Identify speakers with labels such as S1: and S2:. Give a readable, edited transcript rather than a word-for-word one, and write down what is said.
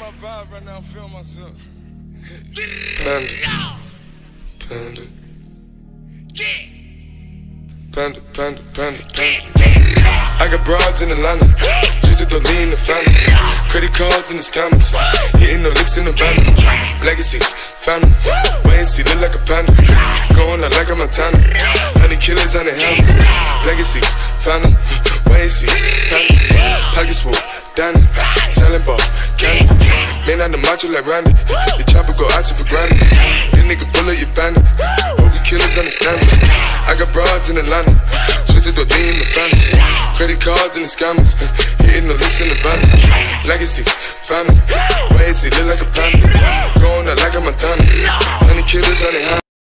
S1: my vibe right now, feel myself.
S2: Panda. Panda. Panda, panda, panda, panda. I got broads in Atlanta, just to lean the family. Credit cards in the scammers, hitting the licks in the van. Legacies, family, wait and see, look like a panda. Going out like a Montana, 100 killers on the helmets. Legacies, family, wait and see, family. Pockets full, Danny, selling ball, candy. Man on the macho like Randy, the chopper go out to for granted. This nigga bullet, you bandit. Hope the killers understand me. I got broads in Atlanta, twisted the D in the family. Credit cards and the scammers, hitting the licks in the van. Legacy, family, wait and see, look like a panda. Going out like a Montana, 100 killers on the hand.